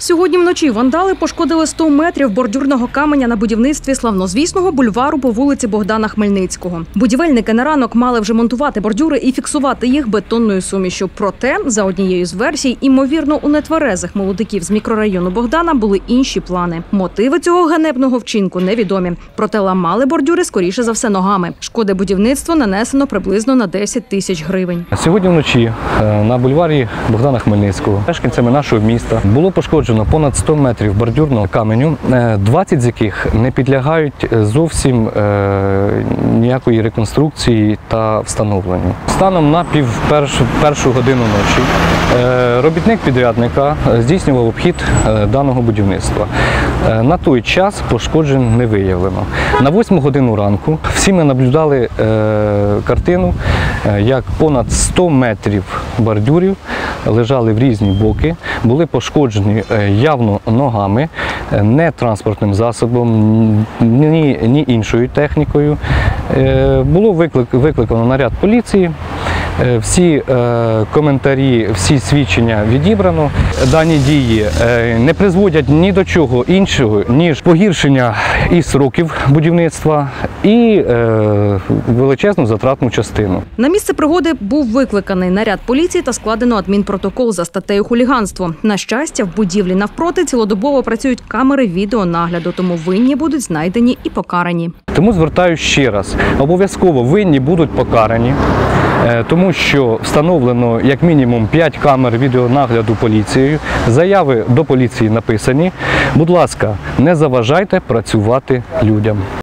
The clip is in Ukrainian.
Сьогодні вночі вандали пошкодили 100 метрів бордюрного каменя на будівництві славнозвісного бульвару по вулиці Богдана Хмельницького. Будівельники на ранок мали вже монтувати бордюри і фіксувати їх бетонною сумішю. Проте, за однією з версій, імовірно, у нетверезих молодиків з мікрорайону Богдана були інші плани. Мотиви цього ганебного вчинку невідомі. Проте ламали бордюри, скоріше за все, ногами. Шкоди будівництва нанесено приблизно на 10 тисяч гривень. Сьогодні вночі на бульварі Богдана Хмельницького мешканцями нашого міста було пошкоджено понад 100 метрів бордюрного каменю, 20 з яких не підлягають зовсім ніякої реконструкції та встановленню. Станом на першу годину ночі робітник підрядника здійснював обхід даного будівництва. На той час пошкоджень не виявлено. На 8 годину ранку всі ми наблюдали картину, як понад 100 метрів бордюрів лежали в різні боки, були пошкоджені явно ногами, не транспортним засобом, ні іншою технікою. Було викликано наряд поліції. Всі коментарі, всі свідчення відібрано. Дані дії не призводять ні до чого іншого, ніж погіршення і сроків будівництва, і величезну затратну частину. На місце пригоди був викликаний наряд поліції та складено адмінпротокол за статтею хуліганство. На щастя, в будівлі навпроти цілодобово працюють камери відеонагляду, тому винні будуть знайдені і покарані. Тому звертаюся ще раз, обов'язково винні будуть покарані. Тому що встановлено як мінімум 5 камер відеонагляду поліцією, заяви до поліції написані. Будь ласка, не заважайте працювати людям.